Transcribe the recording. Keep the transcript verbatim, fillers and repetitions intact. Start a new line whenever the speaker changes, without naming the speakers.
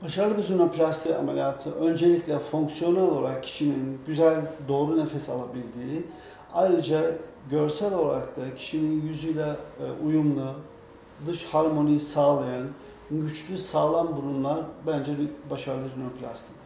Başarılı bir rinoplasti ameliyatı öncelikle fonksiyonel olarak kişinin güzel, doğru nefes alabildiği, ayrıca görsel olarak da kişinin yüzüyle uyumlu, dış harmoniyi sağlayan, güçlü, sağlam burunlar bence başarılı rinoplastidir.